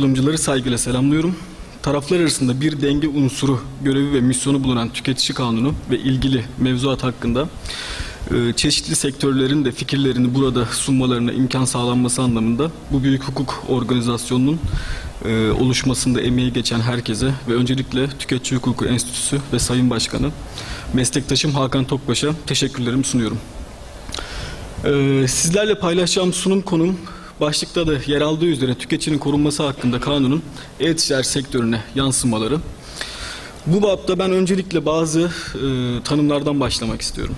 katılımcıları saygıyla selamlıyorum. Taraflar arasında bir denge unsuru, görevi ve misyonu bulunan tüketici kanunu ve ilgili mevzuat hakkında çeşitli sektörlerin de fikirlerini burada sunmalarına imkan sağlanması anlamında bu büyük hukuk organizasyonunun oluşmasında emeği geçen herkese ve öncelikle Tüketici Hukuku Enstitüsü ve Sayın Başkanı, meslektaşım Hakan Tokbaş'a teşekkürlerimi sunuyorum. Sizlerle paylaşacağım sunum konum, başlıkta da yer aldığı üzere tüketicinin korunması hakkında kanunun e-ticaret sektörüne yansımaları. Bu bapta ben öncelikle bazı tanımlardan başlamak istiyorum.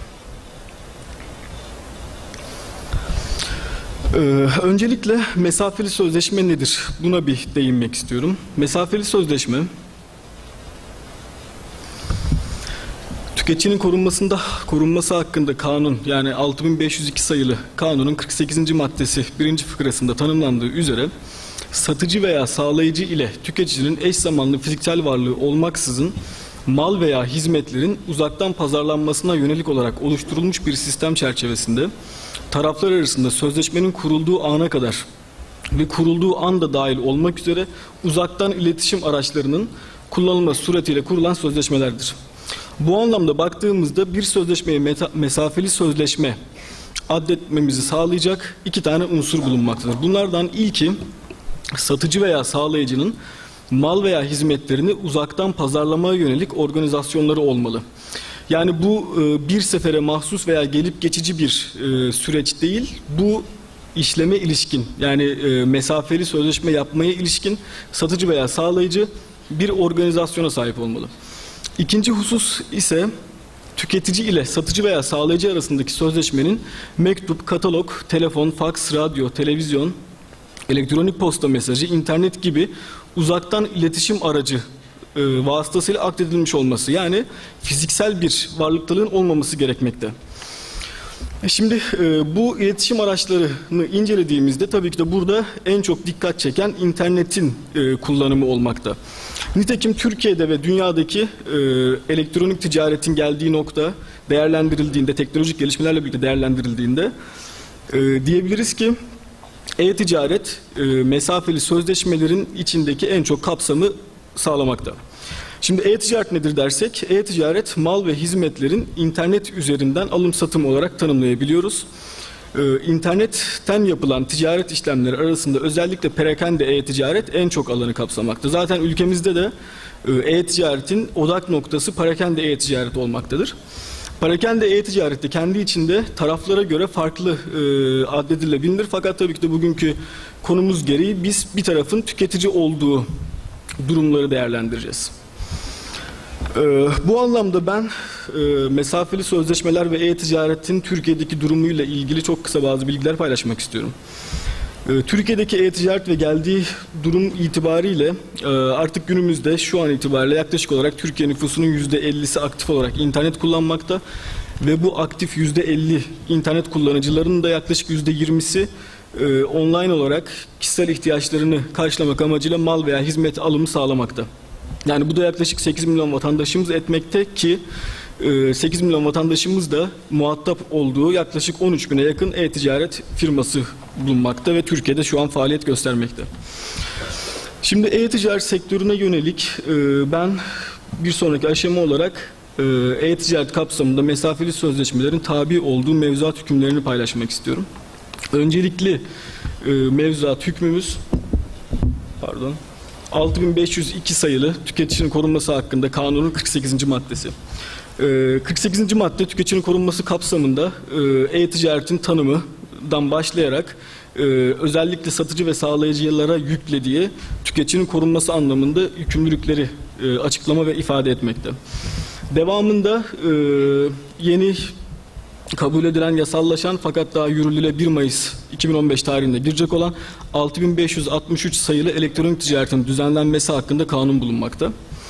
Öncelikle mesafeli sözleşme nedir? Buna bir değinmek istiyorum. Mesafeli sözleşme, tüketicinin korunması hakkında kanun, yani 6502 sayılı kanunun 48. maddesi 1. fıkrasında tanımlandığı üzere satıcı veya sağlayıcı ile tüketicinin eş zamanlı fiziksel varlığı olmaksızın mal veya hizmetlerin uzaktan pazarlanmasına yönelik olarak oluşturulmuş bir sistem çerçevesinde taraflar arasında sözleşmenin kurulduğu ana kadar ve kurulduğu anda dahil olmak üzere uzaktan iletişim araçlarının kullanılması suretiyle kurulan sözleşmelerdir. Bu anlamda baktığımızda bir sözleşmeye mesafeli sözleşme adetmemizi sağlayacak iki tane unsur bulunmaktadır. Bunlardan ilki, satıcı veya sağlayıcının mal veya hizmetlerini uzaktan pazarlamaya yönelik organizasyonları olmalı. Yani bu bir sefere mahsus veya gelip geçici bir süreç değil, bu işleme ilişkin, yani mesafeli sözleşme yapmaya ilişkin satıcı veya sağlayıcı bir organizasyona sahip olmalı. İkinci husus ise tüketici ile satıcı veya sağlayıcı arasındaki sözleşmenin mektup, katalog, telefon, faks, radyo, televizyon, elektronik posta mesajı, internet gibi uzaktan iletişim aracı vasıtasıyla akdedilmiş olması, yani fiziksel bir varlıktalığın olmaması gerekmekte. Şimdi bu iletişim araçlarını incelediğimizde tabii ki de burada en çok dikkat çeken internetin kullanımı olmakta. Nitekim Türkiye'de ve dünyadaki elektronik ticaretin geldiği nokta değerlendirildiğinde, teknolojik gelişmelerle birlikte değerlendirildiğinde diyebiliriz ki e-ticaret mesafeli sözleşmelerin içindeki en çok kapsamı sağlamakta. Şimdi e-ticaret nedir dersek, e-ticaret mal ve hizmetlerin internet üzerinden alım satım olarak tanımlayabiliyoruz. İnternetten yapılan ticaret işlemleri arasında özellikle perakende e-ticaret en çok alanı kapsamakta. Zaten ülkemizde de e-ticaretin odak noktası perakende e-ticaret olmaktadır. Perakende e-ticarette kendi içinde taraflara göre farklı addedilebilir. Fakat tabii ki de bugünkü konumuz gereği biz bir tarafın tüketici olduğu durumları değerlendireceğiz. Bu anlamda ben mesafeli sözleşmeler ve e-ticaretin Türkiye'deki durumuyla ilgili çok kısa bazı bilgiler paylaşmak istiyorum. Türkiye'deki e-ticaret ve geldiği durum itibariyle artık günümüzde şu an itibariyle yaklaşık olarak Türkiye nüfusunun %50'si aktif olarak internet kullanmakta ve bu aktif %50 internet kullanıcılarının da yaklaşık %20'si online olarak kişisel ihtiyaçlarını karşılamak amacıyla mal veya hizmet alımı sağlamakta. Yani bu da yaklaşık 8 milyon vatandaşımız etmekte ki 8 milyon vatandaşımız da muhatap olduğu yaklaşık 13 bine yakın e-ticaret firması bulunmakta ve Türkiye'de şu an faaliyet göstermekte. Şimdi e-ticaret sektörüne yönelik ben bir sonraki aşama olarak e-ticaret kapsamında mesafeli sözleşmelerin tabi olduğu mevzuat hükümlerini paylaşmak istiyorum. Öncelikli mevzuat hükmümüz 6502 sayılı tüketicinin korunması hakkında kanunun 48. maddesi. 48. madde tüketicinin korunması kapsamında e-ticaretin tanımından başlayarak özellikle satıcı ve sağlayıcılara yüklediği tüketicinin korunması anlamında yükümlülükleri açıklama ve ifade etmekte. Devamında yeni kabul edilen, yasallaşan fakat daha yürürlüğe 1 Mayıs 2015 tarihinde girecek olan 6563 sayılı elektronik ticaretin düzenlenmesi hakkında kanun bulunmakta.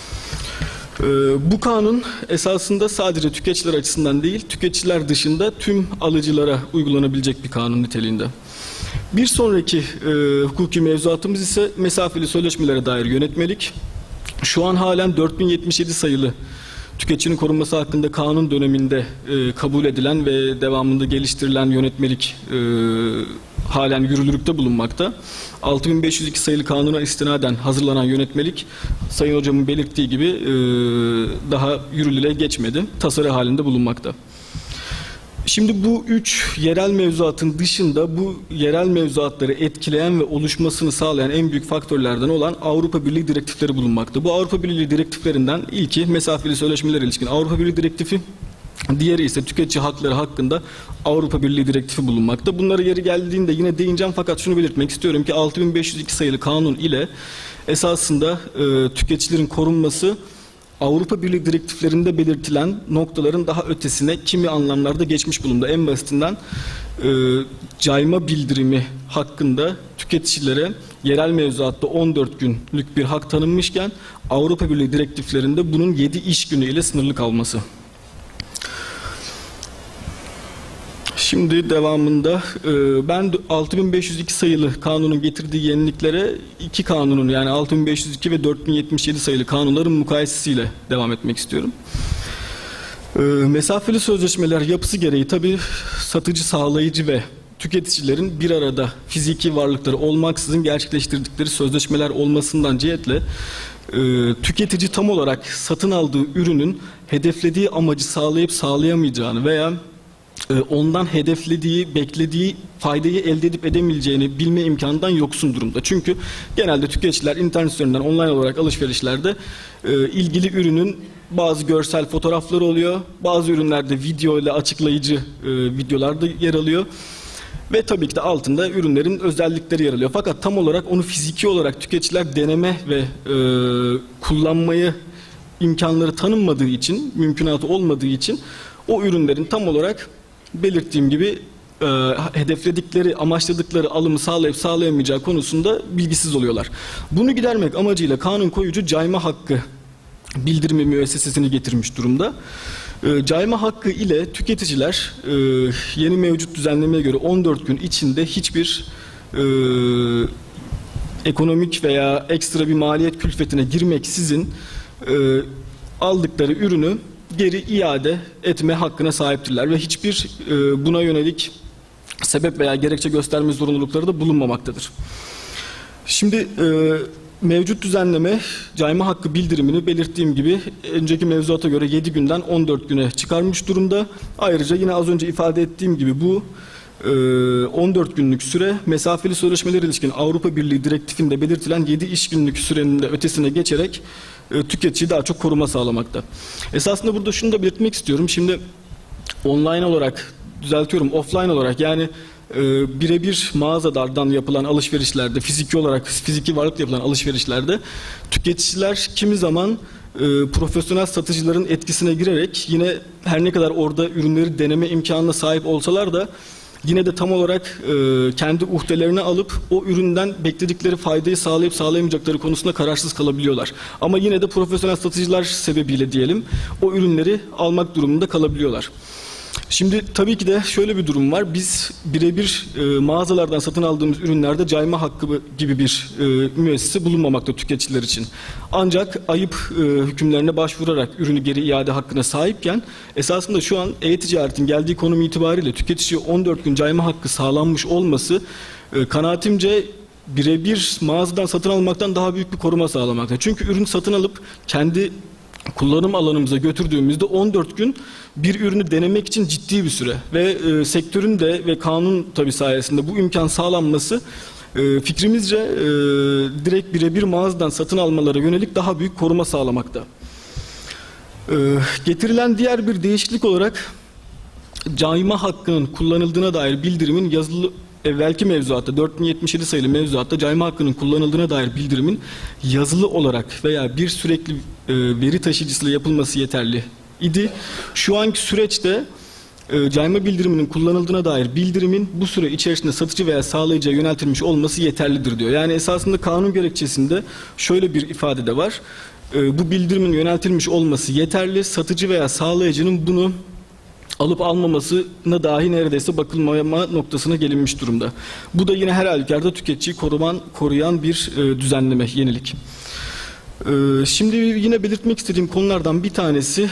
Bu kanun esasında sadece tüketiciler açısından değil, tüketiciler dışında tüm alıcılara uygulanabilecek bir kanun niteliğinde. Bir sonraki hukuki mevzuatımız ise mesafeli sözleşmelere dair yönetmelik. Şu an halen 4077 sayılı tüketicinin korunması hakkında kanun döneminde kabul edilen ve devamında geliştirilen yönetmelik halen yürürlükte bulunmakta. 6502 sayılı kanuna istinaden hazırlanan yönetmelik, Sayın Hocamın belirttiği gibi daha yürürlüğe geçmedi. Tasarı halinde bulunmakta. Şimdi bu üç yerel mevzuatın dışında bu yerel mevzuatları etkileyen ve oluşmasını sağlayan en büyük faktörlerden olan Avrupa Birliği direktifleri bulunmakta. Bu Avrupa Birliği direktiflerinden ilki mesafeli sözleşmelere ilişkin Avrupa Birliği direktifi, diğeri ise tüketici hakları hakkında Avrupa Birliği direktifi bulunmakta. Bunları yeri geldiğinde yine değineceğim, fakat şunu belirtmek istiyorum ki 6502 sayılı kanun ile esasında tüketicilerin korunması Avrupa Birliği direktiflerinde belirtilen noktaların daha ötesine kimi anlamlarda geçmiş bulundu. En basitinden cayma bildirimi hakkında tüketicilere yerel mevzuatta 14 günlük bir hak tanınmışken Avrupa Birliği direktiflerinde bunun 7 iş günü ile sınırlı kalması. Şimdi devamında ben 6502 sayılı kanunun getirdiği yeniliklere iki kanunun, yani 6502 ve 4077 sayılı kanunların mukayesesiyle devam etmek istiyorum. Mesafeli sözleşmeler yapısı gereği tabii satıcı, sağlayıcı ve tüketicilerin bir arada fiziki varlıkları olmaksızın gerçekleştirdikleri sözleşmeler olmasından cihetle tüketici tam olarak satın aldığı ürünün hedeflediği amacı sağlayıp sağlayamayacağını veya ondan hedeflediği, beklediği faydayı elde edip edemeyeceğini bilme imkanından yoksun durumda. Çünkü genelde tüketiciler internet üzerinden online olarak alışverişlerde ilgili ürünün bazı görsel fotoğrafları oluyor, bazı ürünlerde video ile açıklayıcı videolar da yer alıyor ve tabii ki de altında ürünlerin özellikleri yer alıyor. Fakat tam olarak onu fiziki olarak tüketiciler deneme ve kullanmayı imkanları tanınmadığı için, mümkünatı olmadığı için o ürünlerin tam olarak belirttiğim gibi hedefledikleri, amaçladıkları alımı sağlayıp sağlayamayacağı konusunda bilgisiz oluyorlar. Bunu gidermek amacıyla kanun koyucu cayma hakkı bildirimi müessesesini getirmiş durumda. Cayma hakkı ile tüketiciler yeni mevcut düzenlemeye göre 14 gün içinde hiçbir ekonomik veya ekstra bir maliyet külfetine girmeksizin aldıkları ürünü geri iade etme hakkına sahiptirler ve hiçbir buna yönelik sebep veya gerekçe gösterme zorunlulukları da bulunmamaktadır. Şimdi mevcut düzenleme cayma hakkı bildirimini belirttiğim gibi önceki mevzuata göre 7 günden 14 güne çıkarmış durumda. Ayrıca yine az önce ifade ettiğim gibi bu 14 günlük süre mesafeli sözleşmeler ilişkin Avrupa Birliği direktifinde belirtilen 7 iş günlük sürenin de ötesine geçerek tüketiciyi daha çok koruma sağlamakta. Esasında burada şunu da belirtmek istiyorum. Şimdi online olarak, düzeltiyorum, offline olarak, yani birebir mağazalardan yapılan alışverişlerde, fiziki varlıkla yapılan alışverişlerde tüketiciler kimi zaman profesyonel satıcıların etkisine girerek yine her ne kadar orada ürünleri deneme imkanına sahip olsalar da yine de tam olarak kendi uhdelerini alıp o üründen bekledikleri faydayı sağlayıp sağlayamayacakları konusunda kararsız kalabiliyorlar. Ama yine de profesyonel satıcılar sebebiyle diyelim o ürünleri almak durumunda kalabiliyorlar. Şimdi tabii ki de şöyle bir durum var. Biz birebir mağazalardan satın aldığımız ürünlerde cayma hakkı gibi bir müessese bulunmamakta tüketiciler için. Ancak ayıp hükümlerine başvurarak ürünü geri iade hakkına sahipken esasında şu an e-ticaretin geldiği konum itibariyle tüketiciye 14 gün cayma hakkı sağlanmış olması kanaatimce birebir mağazadan satın almaktan daha büyük bir koruma sağlamakta. Çünkü ürün satın alıp kendi kullanım alanımıza götürdüğümüzde 14 gün bir ürünü denemek için ciddi bir süre ve sektörün de ve kanun tabi sayesinde bu imkan sağlanması fikrimizce direkt birebir mağazadan satın almalara yönelik daha büyük koruma sağlamakta. Getirilen diğer bir değişiklik olarak cayma hakkının kullanıldığına dair bildirimin yazılı evvelki mevzuatta 4077 sayılı mevzuatta cayma hakkının kullanıldığına dair bildirimin yazılı olarak veya bir sürekli veri taşıyıcısıyla yapılması yeterli idi. Şu anki süreçte cayma bildiriminin kullanıldığına dair bildirimin bu süre içerisinde satıcı veya sağlayıcıya yöneltilmiş olması yeterlidir diyor. Yani esasında kanun gerekçesinde şöyle bir ifade de var. Bu bildirimin yöneltilmiş olması yeterli. Satıcı veya sağlayıcının bunu alıp almamasına dahi neredeyse bakılmama noktasına gelinmiş durumda. Bu da yine her halükarda tüketiciyi koruyan bir düzenleme, yenilik. Şimdi yine belirtmek istediğim konulardan bir tanesi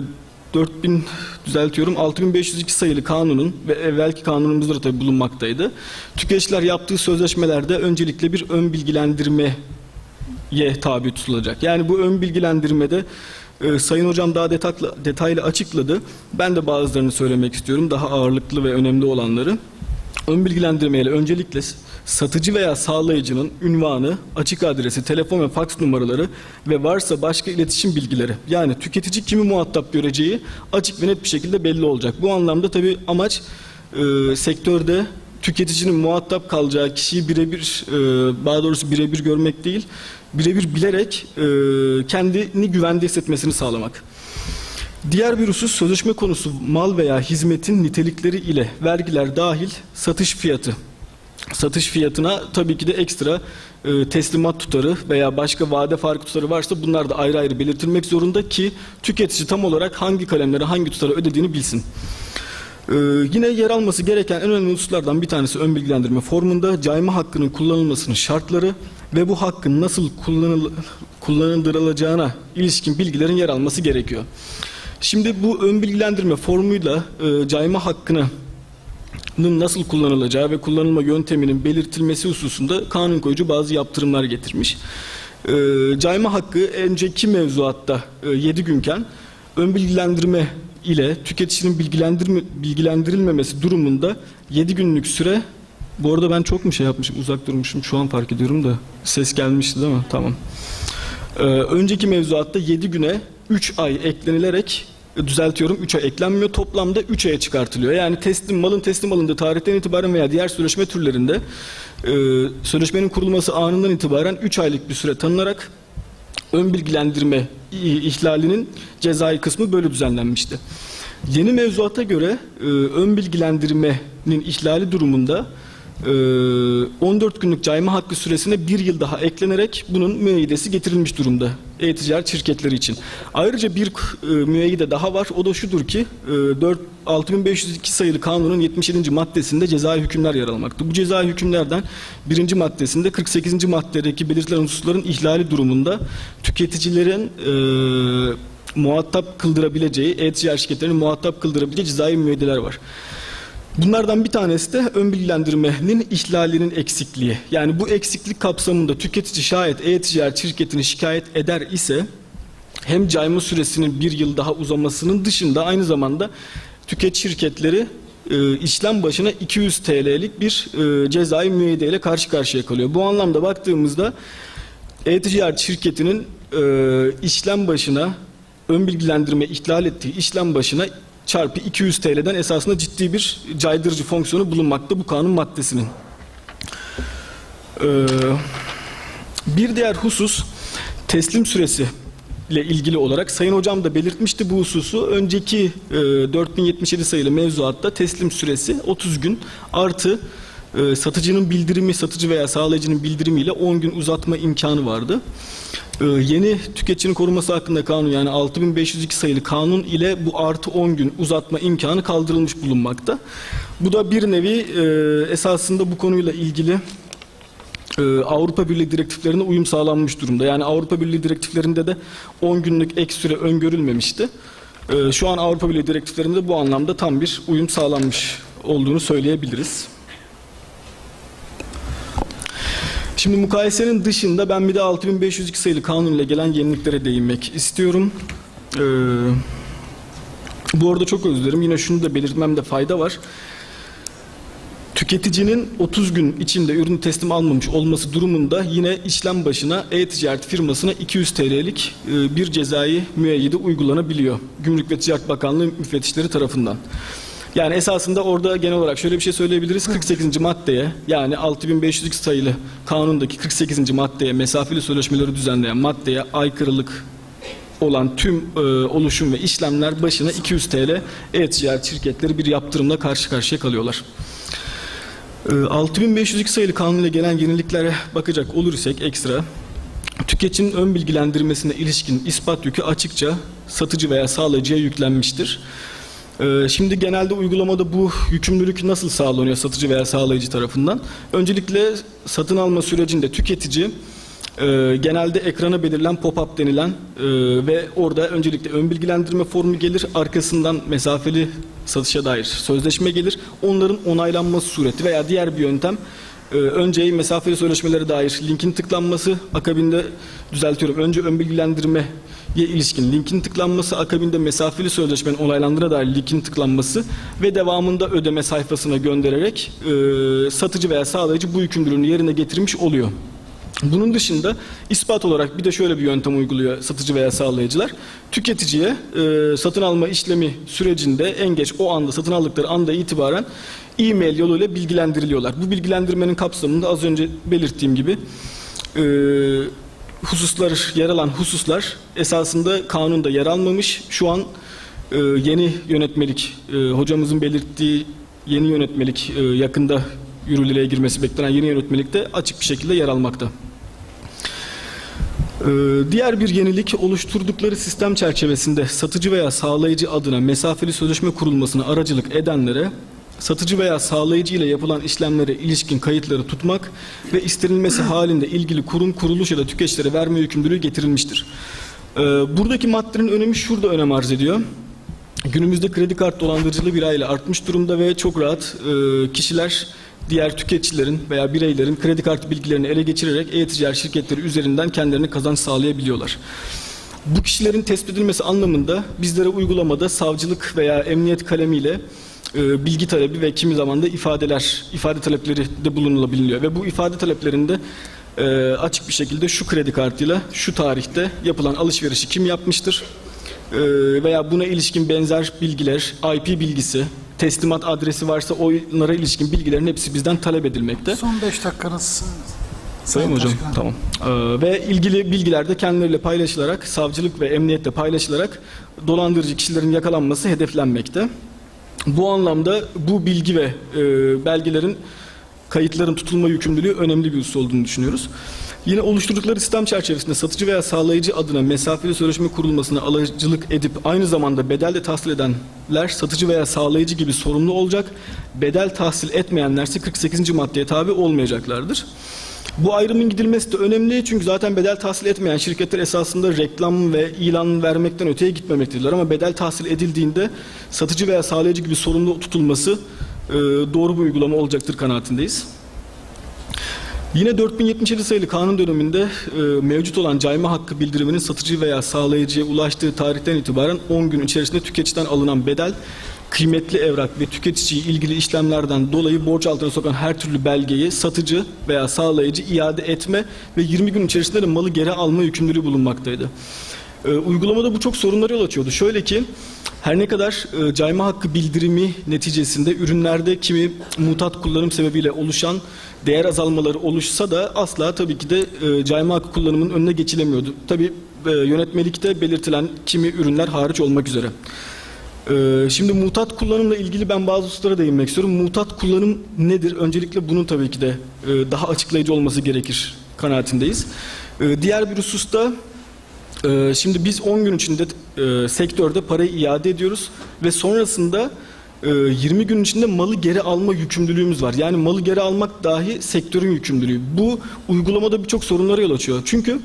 6502 sayılı kanunun ve evvelki kanunumuzda da tabii bulunmaktaydı. Tüketiciler yaptığı sözleşmelerde öncelikle bir ön bilgilendirmeye tabi tutulacak. Yani bu ön bilgilendirmede Sayın Hocam daha detaylı açıkladı. Ben de bazılarını söylemek istiyorum. Daha ağırlıklı ve önemli olanları. Ön bilgilendirmeyle öncelikle satıcı veya sağlayıcının ünvanı, açık adresi, telefon ve faks numaraları ve varsa başka iletişim bilgileri, yani tüketici kimi muhatap göreceği açık ve net bir şekilde belli olacak. Bu anlamda tabii amaç sektörde tüketicinin muhatap kalacağı kişiyi birebir, daha doğrusu birebir görmek değil, birebir bilerek kendini güvende hissetmesini sağlamak. Diğer bir husus, sözleşme konusu mal veya hizmetin nitelikleri ile vergiler dahil satış fiyatı. Satış fiyatına tabii ki de ekstra teslimat tutarı veya başka vade farkı tutarı varsa bunlar da ayrı ayrı belirtilmek zorunda ki tüketici tam olarak hangi kalemlere hangi tutarı ödediğini bilsin. Yine yer alması gereken en önemli hususlardan bir tanesi ön bilgilendirme formunda cayma hakkının kullanılmasının şartları ve bu hakkın nasıl kullanılacağına ilişkin bilgilerin yer alması gerekiyor. Şimdi bu ön bilgilendirme formuyla cayma hakkının nasıl kullanılacağı ve kullanılma yönteminin belirtilmesi hususunda kanun koyucu bazı yaptırımlar getirmiş. Cayma hakkı önceki mevzuatta 7 günken ön bilgilendirme ile tüketicinin bilgilendirilmemesi durumunda 7 günlük süre, bu arada ben çok mu şey yapmışım, uzak durmuşum, şu an fark ediyorum da ses gelmişti değil mi? Tamam. Önceki mevzuatta 7 güne 3 ay eklenilerek, düzeltiyorum, 3 ay eklenmiyor, toplamda 3 aya çıkartılıyor. Yani malın teslim alındığı tarihten itibaren veya diğer sözleşme türlerinde sözleşmenin kurulması anından itibaren 3 aylık bir süre tanınarak ön bilgilendirme ihlalinin cezai kısmı böyle düzenlenmişti. Yeni mevzuata göre ön bilgilendirmenin ihlali durumunda 14 günlük cayma hakkı süresine 1 yıl daha eklenerek bunun müeyyidesi getirilmiş durumda e-ticaret şirketleri için. Ayrıca bir müeyyide daha var. O da şudur ki 6502 sayılı kanunun 77. maddesinde cezai hükümler yer almakta. Bu cezai hükümlerden 1. maddesinde 48. maddedeki belirtilen hususların ihlali durumunda tüketicilerin muhatap kıldırabileceği, e-ticaret şirketlerinin muhatap kıldırabileceği cezai müeyyideler var. Bunlardan bir tanesi de ön bilgilendirmenin ihlalinin eksikliği. Yani bu eksiklik kapsamında tüketici şayet e-ticaret şirketini şikayet eder ise hem cayma süresinin 1 yıl daha uzamasının dışında aynı zamanda tüketici şirketleri işlem başına 200 TL'lik bir cezai müeyyide ile karşı karşıya kalıyor. Bu anlamda baktığımızda e-ticaret şirketinin işlem başına ön bilgilendirme ihlal ettiği işlem başına çarpı 200 TL'den esasında ciddi bir caydırıcı fonksiyonu bulunmakta bu kanun maddesinin. Bir diğer husus teslim süresi ile ilgili olarak Sayın Hocam da belirtmişti bu hususu. Önceki 4077 sayılı mevzuatta teslim süresi 30 gün artı satıcının bildirimi, satıcı veya sağlayıcının bildirimiyle 10 gün uzatma imkanı vardı. Yeni tüketicinin korunması hakkında kanun, yani 6502 sayılı kanun ile bu artı 10 gün uzatma imkanı kaldırılmış bulunmakta. Bu da bir nevi esasında bu konuyla ilgili Avrupa Birliği direktiflerine uyum sağlanmış durumda. Yani Avrupa Birliği direktiflerinde de 10 günlük ek süre öngörülmemişti. Şu an Avrupa Birliği direktiflerinde bu anlamda tam bir uyum sağlanmış olduğunu söyleyebiliriz. Şimdi mukayesenin dışında ben bir de 6502 sayılı kanun ile gelen yeniliklere değinmek istiyorum. Bu arada çok özür dilerim. Yine şunu da belirtmemde fayda var. Tüketicinin 30 gün içinde ürünü teslim almamış olması durumunda yine işlem başına e-ticaret firmasına 200 TL'lik bir cezai müeyyide uygulanabiliyor. Gümrük ve Ticaret Bakanlığı müfettişleri tarafından. Yani esasında orada genel olarak şöyle bir şey söyleyebiliriz. 48. maddeye, yani 6502 sayılı kanundaki 48. maddeye, mesafeli sözleşmeleri düzenleyen maddeye aykırılık olan tüm oluşum ve işlemler başına 200 TL e-ticaret şirketleri bir yaptırımla karşı karşıya kalıyorlar. 6502 sayılı kanun ile gelen yeniliklere bakacak olursak ekstra, tüketicinin ön bilgilendirmesine ilişkin ispat yükü açıkça satıcı veya sağlayıcıya yüklenmiştir. Şimdi genelde uygulamada bu yükümlülük nasıl sağlanıyor satıcı veya sağlayıcı tarafından? Öncelikle satın alma sürecinde tüketici Genelde ekrana belirlen pop-up denilen ve orada öncelikle ön bilgilendirme formu gelir. Arkasından mesafeli satışa dair sözleşme gelir. Onların onaylanması sureti veya diğer bir yöntem önce mesafeli sözleşmelere dair linkin tıklanması, akabinde önce ön bilgilendirmeye ilişkin linkin tıklanması, akabinde mesafeli sözleşmenin onaylandığına dair linkin tıklanması ve devamında ödeme sayfasına göndererek satıcı veya sağlayıcı bu yükümlülüğünü yerine getirmiş oluyor. Bunun dışında ispat olarak bir de şöyle bir yöntem uyguluyor satıcı veya sağlayıcılar. Tüketiciye satın alma işlemi sürecinde en geç o anda, satın aldıkları anda itibaren e-mail yoluyla bilgilendiriliyorlar. Bu bilgilendirmenin kapsamında az önce belirttiğim gibi yer alan hususlar esasında kanunda yer almamış. Şu an yeni yönetmelik, hocamızın belirttiği yeni yönetmelik, yakında yürürlüğe girmesi beklenen yeni yönetmelikte açık bir şekilde yer almakta. Diğer bir yenilik, oluşturdukları sistem çerçevesinde satıcı veya sağlayıcı adına mesafeli sözleşme kurulmasına aracılık edenlere satıcı veya sağlayıcı ile yapılan işlemlere ilişkin kayıtları tutmak ve istenilmesi halinde ilgili kurum, kuruluş ya da tüketicilere verme yükümlülüğü getirilmiştir. Buradaki maddenin önemi şurada önem arz ediyor. Günümüzde kredi kart dolandırıcılığı bir hayli artmış durumda ve çok rahat kişiler diğer tüketicilerin veya bireylerin kredi kartı bilgilerini ele geçirerek e-ticaret şirketleri üzerinden kendilerine kazanç sağlayabiliyorlar. Bu kişilerin tespit edilmesi anlamında bizlere uygulamada savcılık veya emniyet kalemiyle bilgi talebi ve kimi zaman da ifade talepleri de bulunulabiliyor ve bu ifade taleplerinde açık bir şekilde şu kredi kartıyla şu tarihte yapılan alışverişi kim yapmıştır veya buna ilişkin benzer bilgiler, IP bilgisi, teslimat adresi varsa onlara ilişkin bilgilerin hepsi bizden talep edilmekte. Son 5 dakikanız. Sayın hocam, tamam. Ve ilgili bilgiler de kendileriyle paylaşılarak, savcılık ve emniyetle paylaşılarak dolandırıcı kişilerin yakalanması hedeflenmekte. Bu anlamda bu bilgi ve belgelerin, kayıtların tutulma yükümlülüğü önemli bir husus olduğunu düşünüyoruz. Yine oluşturdukları sistem çerçevesinde satıcı veya sağlayıcı adına mesafeli sözleşme kurulmasına aracılık edip aynı zamanda bedel de tahsil edenler satıcı veya sağlayıcı gibi sorumlu olacak. Bedel tahsil etmeyenlerse 48. maddeye tabi olmayacaklardır. Bu ayrımın gidilmesi de önemli çünkü zaten bedel tahsil etmeyen şirketler esasında reklam ve ilan vermekten öteye gitmemektedirler. Ama bedel tahsil edildiğinde satıcı veya sağlayıcı gibi sorumlu tutulması doğru bir uygulama olacaktır kanaatindeyiz. Yine 4077 sayılı kanun döneminde mevcut olan cayma hakkı bildiriminin satıcı veya sağlayıcıya ulaştığı tarihten itibaren 10 gün içerisinde tüketiciden alınan bedel, kıymetli evrak ve tüketiciyi ilgili işlemlerden dolayı borç altına sokan her türlü belgeyi satıcı veya sağlayıcı iade etme ve 20 gün içerisinde de malı geri alma yükümlülüğü bulunmaktaydı. Uygulamada bu çok sorunlara yol açıyordu. Şöyle ki her ne kadar cayma hakkı bildirimi neticesinde ürünlerde kimi mutat kullanım sebebiyle oluşan değer azalmaları oluşsa da asla tabii ki de cayma hakkı kullanımının önüne geçilemiyordu. Tabii yönetmelikte belirtilen kimi ürünler hariç olmak üzere. Şimdi mutat kullanımla ilgili ben bazı hususlara değinmek istiyorum. Mutat kullanım nedir? Öncelikle bunun tabii ki de daha açıklayıcı olması gerekir kanaatindeyiz. Diğer bir hususta şimdi biz 10 gün içinde sektörde parayı iade ediyoruz ve sonrasında 20 gün içinde malı geri alma yükümlülüğümüz var. Yani malı geri almak dahi sektörün yükümlülüğü. Bu uygulamada birçok sorunlara yol açıyor. Çünkü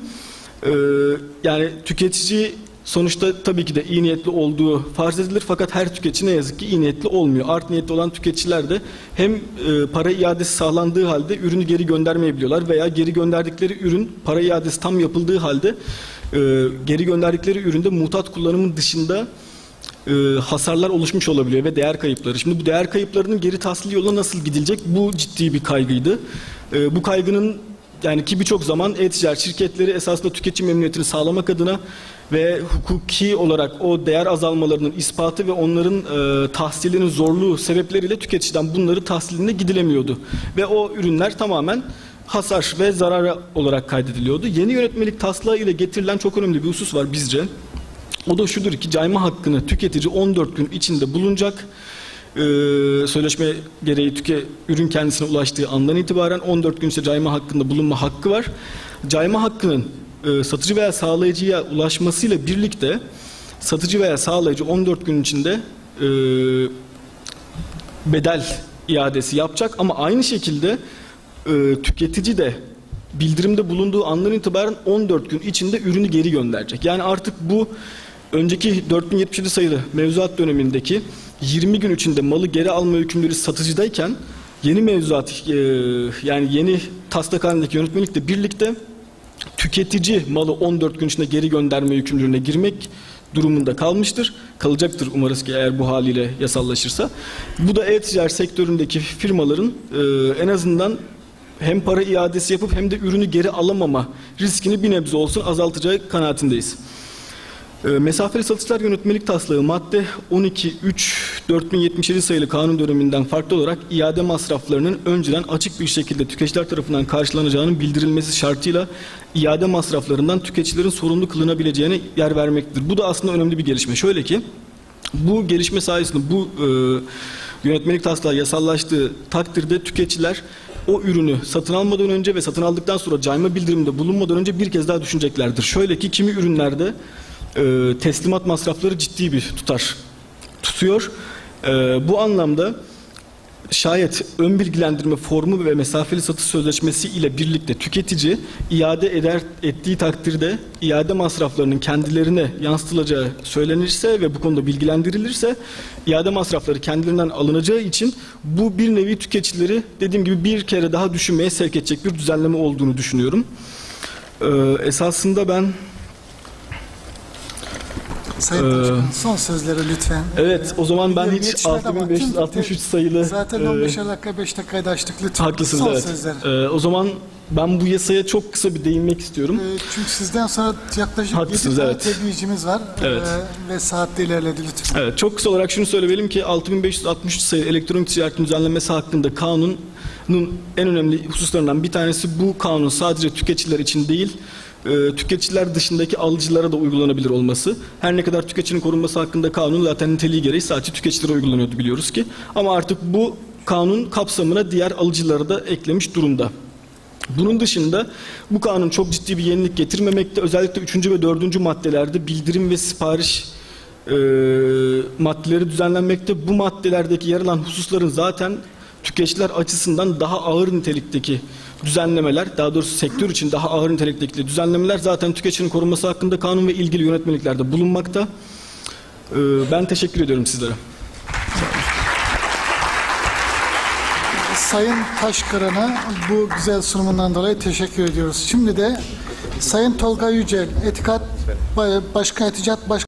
yani tüketici sonuçta tabii ki de iyi niyetli olduğu farz edilir fakat her tüketici ne yazık ki iyi niyetli olmuyor. Art niyetli olan tüketiciler de hem para iadesi sağlandığı halde ürünü geri göndermeyebiliyorlar veya geri gönderdikleri ürün para iadesi tam yapıldığı halde geri gönderdikleri üründe mutat kullanımın dışında hasarlar oluşmuş olabiliyor ve değer kayıpları. Şimdi bu değer kayıplarının geri tahsili yoluna nasıl gidilecek? Bu ciddi bir kaygıydı. Bu kaygının yani ki birçok zaman e-ticaret şirketleri esasında tüketici memnuniyetini sağlamak adına ve hukuki olarak o değer azalmalarının ispatı ve onların tahsilinin zorluğu sebepleriyle tüketiciden bunları tahsiline gidilemiyordu. Ve o ürünler tamamen hasar ve zarar olarak kaydediliyordu. Yeni yönetmelik taslağı ile getirilen çok önemli bir husus var bizce. O da şudur ki cayma hakkını tüketici 14 gün içinde bulunacak. Sözleşme gereği ürün kendisine ulaştığı andan itibaren 14 gün içinde cayma hakkında bulunma hakkı var. Cayma hakkının satıcı veya sağlayıcıya ulaşmasıyla birlikte satıcı veya sağlayıcı 14 gün içinde bedel iadesi yapacak ama aynı şekilde tüketici de bildirimde bulunduğu andan itibaren 14 gün içinde ürünü geri gönderecek. Yani artık bu önceki 4077 sayılı mevzuat dönemindeki 20 gün içinde malı geri alma hükümleri satıcıdayken yeni mevzuat yani yeni taslak halindeki yönetmelikle birlikte tüketici malı 14 gün içinde geri gönderme yükümlülüğüne girmek durumunda kalmıştır. Kalacaktır umarız ki eğer bu haliyle yasallaşırsa. Bu da e-ticaret sektöründeki firmaların en azından hem para iadesi yapıp hem de ürünü geri alamama riskini bir nebze olsun azaltacağı kanaatindeyiz. Mesafeli satışlar yönetmelik taslağı madde 12.3.4077 sayılı kanun döneminden farklı olarak iade masraflarının önceden açık bir şekilde tüketiciler tarafından karşılanacağının bildirilmesi şartıyla iade masraflarından tüketicilerin sorumlu kılınabileceğine yer vermektedir. Bu da aslında önemli bir gelişme. Şöyle ki bu gelişme sayesinde bu yönetmelik taslağı yasallaştığı takdirde tüketiciler o ürünü satın almadan önce ve satın aldıktan sonra cayma bildiriminde bulunmadan önce bir kez daha düşüneceklerdir. Şöyle ki kimi ürünlerde teslimat masrafları ciddi bir tutar tutuyor. Bu anlamda şayet ön bilgilendirme formu ve mesafeli satış sözleşmesi ile birlikte tüketici iade ettiği takdirde iade masraflarının kendilerine yansıtılacağı söylenirse ve bu konuda bilgilendirilirse iade masrafları kendilerinden alınacağı için bu bir nevi tüketicileri dediğim gibi bir kere daha düşünmeye sevk edecek bir düzenleme olduğunu düşünüyorum. Esasında ben Sayın Başkan, son sözleri lütfen. Evet, o zaman ben hiç 6563 sayılı... Zaten 15'er dakika, 5 dakikayı da açtık lütfen. Haklısınız, son evet. Sözler. O zaman ben bu yasaya çok kısa bir değinmek istiyorum. Çünkü sizden sonra yaklaşık 7 tane tebliğcimiz var. Evet. Ve saatte ilerledi lütfen. Evet, çok kısa olarak şunu söyleyelim ki 6563 sayılı elektronik ticaretin düzenlenmesi hakkında kanunun en önemli hususlarından bir tanesi bu kanun sadece tüketiciler için değil, tüketiciler dışındaki alıcılara da uygulanabilir olması. Her ne kadar tüketicinin korunması hakkında kanun zaten niteliği gereği sadece tüketicilere uygulanıyordu biliyoruz ki. Ama artık bu kanun kapsamına diğer alıcıları da eklemiş durumda. Bunun dışında bu kanun çok ciddi bir yenilik getirmemekte. Özellikle 3. ve 4. maddelerde bildirim ve sipariş maddeleri düzenlenmekte. Bu maddelerdeki yer alan hususların zaten tüketiciler açısından daha ağır nitelikteki düzenlemeler, daha doğrusu sektör için daha ağır nitelikteki düzenlemeler zaten tüketicinin korunması hakkında kanun ve ilgili yönetmeliklerde bulunmakta. Ben teşekkür ediyorum sizlere. Sayın Taşkıran'a bu güzel sunumundan dolayı teşekkür ediyoruz. Şimdi de Sayın Tolga Yücel, Başkan İticat Başkanı